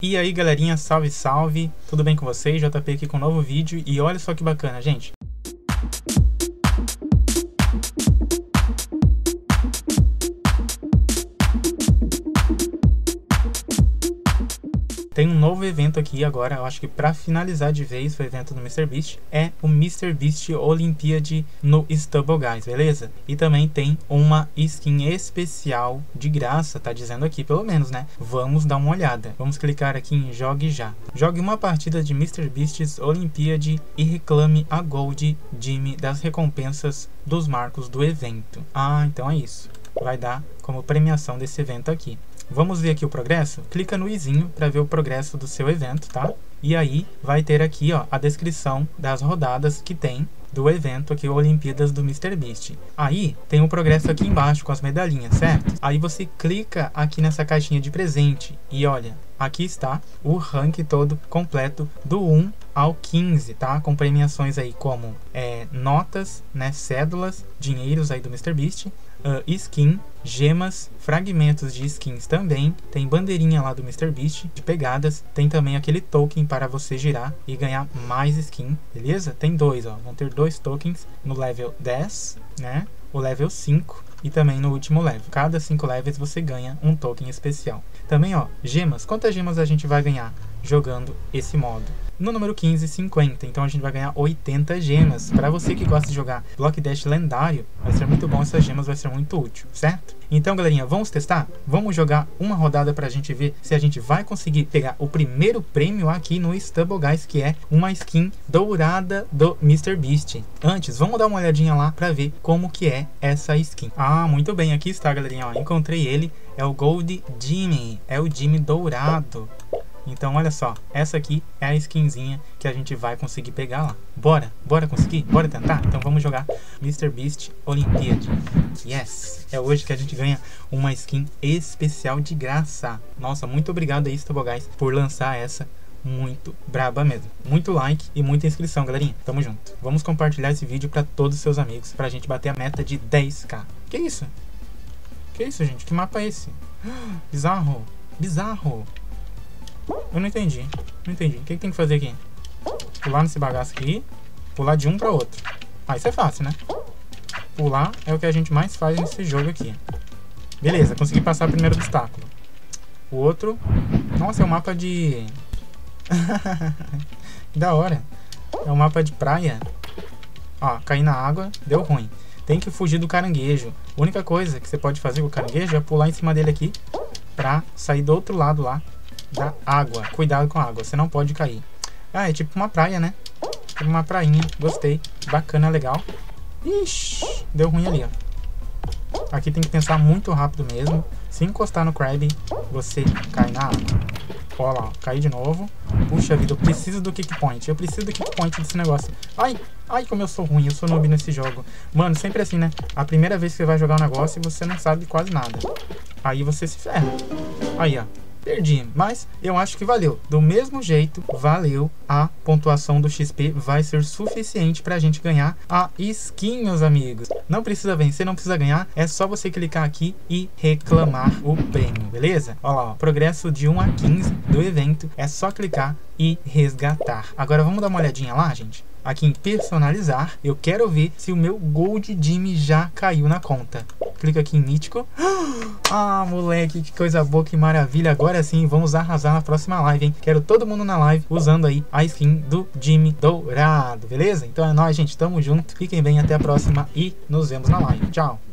E aí galerinha, salve salve, tudo bem com vocês? JP aqui com um novo vídeo e olha só que bacana, gente. Tem um novo evento aqui agora, eu acho que pra finalizar de vez o evento do MrBeast, é o MrBeast Olympiad no Stubble Guys, beleza? E também tem uma skin especial de graça, tá dizendo aqui pelo menos, né? Vamos dar uma olhada. Vamos clicar aqui em Jogue Já. Jogue uma partida de MrBeast Olympiad e reclame a Gold Gym das recompensas dos marcos do evento. Ah, então é isso. Vai dar como premiação desse evento aqui. Vamos ver aqui o progresso? Clica no izinho para ver o progresso do seu evento, tá? E aí vai ter aqui, ó, a descrição das rodadas que tem do evento aqui, Olimpíadas do MrBeast. Aí tem o progresso aqui embaixo com as medalhinhas, certo? Aí você clica aqui nessa caixinha de presente e olha, aqui está o ranking todo completo do 1 ao 15, tá? Com premiações aí como notas, né, cédulas, dinheiros aí do MrBeast, skin, gemas, fragmentos de skins também, tem bandeirinha lá do MrBeast de pegadas, tem também aquele token para você girar e ganhar mais skin, beleza? Tem dois, ó, vão ter dois tokens no level 10, né? O level 5 e também no último level. Cada 5 levels você ganha um token especial. Também, ó, gemas. Quantas gemas a gente vai ganhar jogando esse modo? No número 15, 50. Então a gente vai ganhar 80 gemas. Para você que gosta de jogar Block Dash lendário, vai ser muito bom, essas gemas vai ser muito útil, certo? Então galerinha, vamos testar? Vamos jogar uma rodada pra gente ver se a gente vai conseguir pegar o primeiro prêmio aqui no Stubble Guys, que é uma skin dourada do MrBeast. Antes, vamos dar uma olhadinha lá pra ver como que é essa skin. Ah, muito bem, aqui está galerinha, ó, encontrei ele, é o Gold Gym, é o Gym dourado. Então olha só, essa aqui é a skinzinha que a gente vai conseguir pegar lá. Bora conseguir? Bora tentar? Então vamos jogar MrBeast Olympiad. Yes! É hoje que a gente ganha uma skin especial de graça. Nossa, muito obrigado aí, Stubble Guys, por lançar essa muito braba mesmo. Muito like e muita inscrição, galerinha. Tamo junto. Vamos compartilhar esse vídeo pra todos os seus amigos, pra gente bater a meta de 10k. Que isso? Que isso, gente? Que mapa é esse? Bizarro. Bizarro. Eu não entendi. Não entendi. O que tem que fazer aqui? Pular nesse bagaço aqui. Pular de um para outro. Ah, isso é fácil, né? Pular é o que a gente mais faz nesse jogo aqui. Beleza, consegui passar o primeiro obstáculo. O outro... Nossa, é um mapa de... Que da hora. É um mapa de praia. Ó, caí na água, deu ruim. Tem que fugir do caranguejo. A única coisa que você pode fazer com o caranguejo é pular em cima dele aqui pra sair do outro lado lá da água. Cuidado com a água, você não pode cair. Ah, é tipo uma praia, né? Tipo uma prainha. Gostei. Bacana, legal. Ixi, deu ruim ali, ó. Aqui tem que pensar muito rápido mesmo. Se encostar no crab, você cai na água. Olha lá, ó, caí de novo. Puxa vida, eu preciso do kick point. Eu preciso do kick point desse negócio. Ai, ai, como eu sou ruim, eu sou noob nesse jogo. Mano, sempre assim, né? A primeira vez que você vai jogar um negócio, você não sabe quase nada. Aí você se ferra. Aí, ó. Perdi, mas eu acho que valeu. Do mesmo jeito, valeu. A pontuação do XP vai ser suficiente pra gente ganhar a skin, meus amigos. Não precisa vencer, não precisa ganhar. É só você clicar aqui e reclamar o prêmio, beleza? Olha lá, ó, progresso de 1 a 15 do evento. É só clicar e resgatar. Agora vamos dar uma olhadinha lá, gente. Aqui em personalizar, eu quero ver se o meu Gold Gym já caiu na conta. Clica aqui em mítico. Ah, moleque, que coisa boa, que maravilha. Agora sim, vamos arrasar na próxima live, hein? Quero todo mundo na live usando aí a skin do Gym dourado, beleza? Então é nóis, gente. Tamo junto. Fiquem bem, até a próxima e nos vemos na live. Tchau.